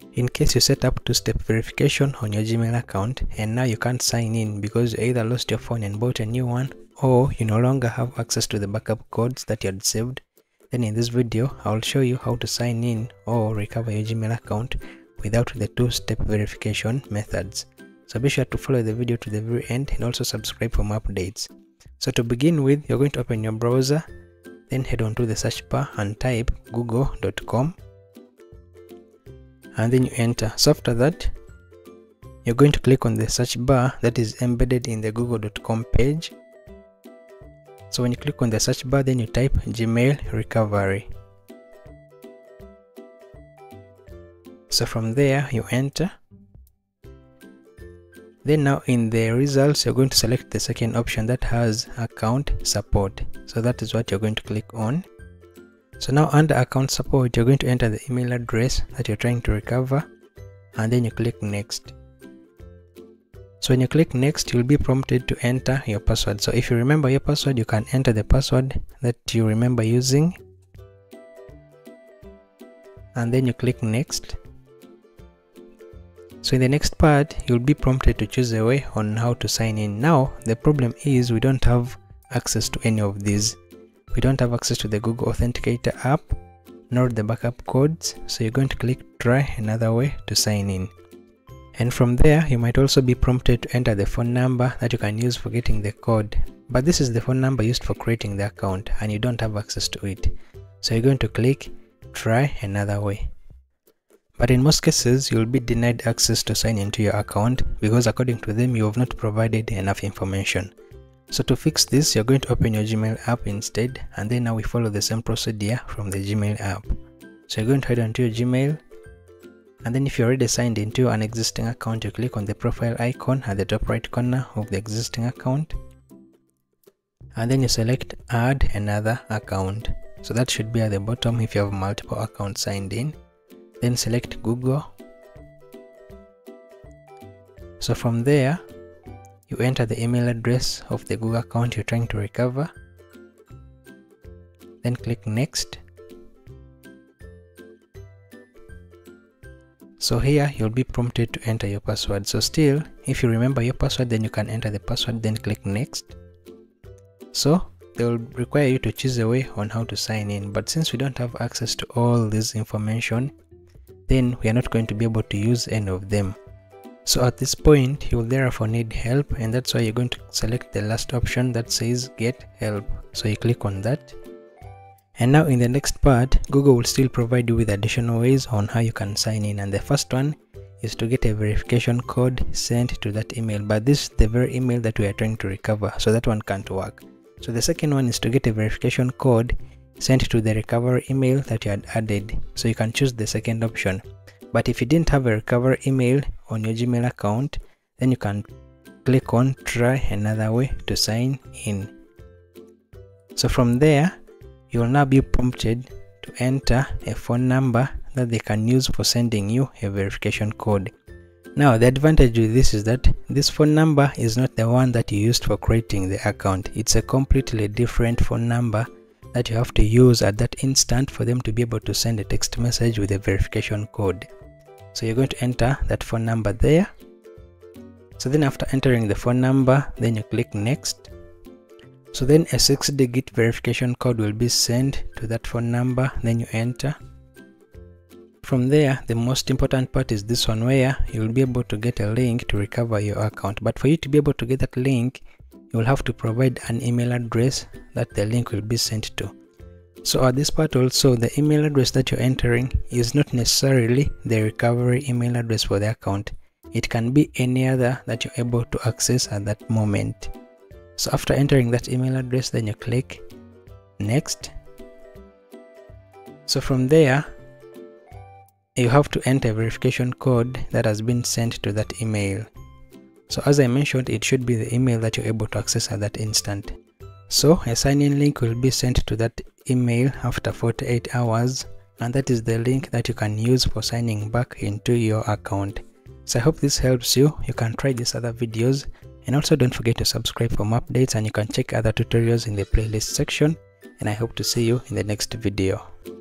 In case you set up two-step verification on your Gmail account and now you can't sign in because you either lost your phone and bought a new one, or you no longer have access to the backup codes that you had saved, then in this video I'll show you how to sign in or recover your Gmail account without the two-step verification methods. So be sure to follow the video to the very end and also subscribe for more updates. So to begin with, you're going to open your browser, then head on to the search bar and type google.com, and then you enter. So after that, you're going to click on the search bar that is embedded in the google.com page. So when you click on the search bar, then you type Gmail recovery. So from there you enter. Then now in the results, you're going to select the second option that has account support. So that is what you're going to click on. So now under account support, you're going to enter the email address that you're trying to recover, and then you click next. So when you click next, you'll be prompted to enter your password. So if you remember your password, you can enter the password that you remember using, and then you click next. So in the next part, you'll be prompted to choose a way on how to sign in. Now the problem is we don't have access to any of these. We don't have access to the Google Authenticator app nor the backup codes, so you're going to click try another way to sign in. And from there, you might also be prompted to enter the phone number that you can use for getting the code, but this is the phone number used for creating the account and you don't have access to it. So you're going to click try another way. But in most cases, you'll be denied access to sign into your account because according to them, you have not provided enough information. So to fix this, you're going to open your Gmail app instead, and then now we follow the same procedure from the Gmail app. So you're going to head onto your Gmail, and then if you're already signed into an existing account, you click on the profile icon at the top right corner of the existing account, and then you select add another account. So that should be at the bottom if you have multiple accounts signed in. Then select Google. So from there, you enter the email address of the Google account you're trying to recover. Then click next. So here you'll be prompted to enter your password. So still, if you remember your password, then you can enter the password, then click next. So they will require you to choose a way on how to sign in, but since we don't have access to all this information, then we are not going to be able to use any of them. So at this point, you will therefore need help, and that's why you're going to select the last option that says get help. So you click on that. And now in the next part, Google will still provide you with additional ways on how you can sign in, and the first one is to get a verification code sent to that email, but this is the very email that we are trying to recover, so that one can't work. So the second one is to get a verification code sent to the recovery email that you had added. So you can choose the second option. But if you didn't have a recovery email on your Gmail account, then you can click on try another way to sign in. So from there, you will now be prompted to enter a phone number that they can use for sending you a verification code. Now the advantage with this is that this phone number is not the one that you used for creating the account. It's a completely different phone number that you have to use at that instant for them to be able to send a text message with a verification code. So you're going to enter that phone number there. So then after entering the phone number, then you click next. So then a 6-digit verification code will be sent to that phone number, then you enter. From there, the most important part is this one where you'll be able to get a link to recover your account. But for you to be able to get that link, you will have to provide an email address that the link will be sent to. So at this part also, the email address that you're entering is not necessarily the recovery email address for the account. It can be any other that you're able to access at that moment. So after entering that email address, then you click next. So from there, you have to enter a verification code that has been sent to that email. So as I mentioned, it should be the email that you're able to access at that instant. So a sign-in link will be sent to that email after 48 hours, and that is the link that you can use for signing back into your account. So I hope this helps you. You can try these other videos, and also don't forget to subscribe for more updates, and you can check other tutorials in the playlist section, and I hope to see you in the next video.